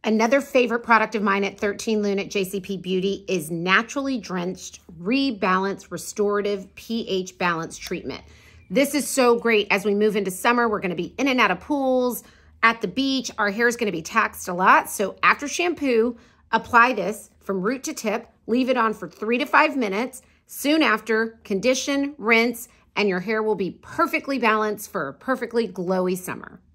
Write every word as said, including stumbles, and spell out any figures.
Another favorite product of mine at thirteen Lune at J C P Beauty is Naturally Drenched Rebalance Restorative pH Balance Treatment. This is so great as we move into summer. We're gonna be in and out of pools, at the beach. Our hair is gonna be taxed a lot. So after shampoo, apply this from root to tip, leave it on for three to five minutes. Soon after, condition, rinse, and your hair will be perfectly balanced for a perfectly glowy summer.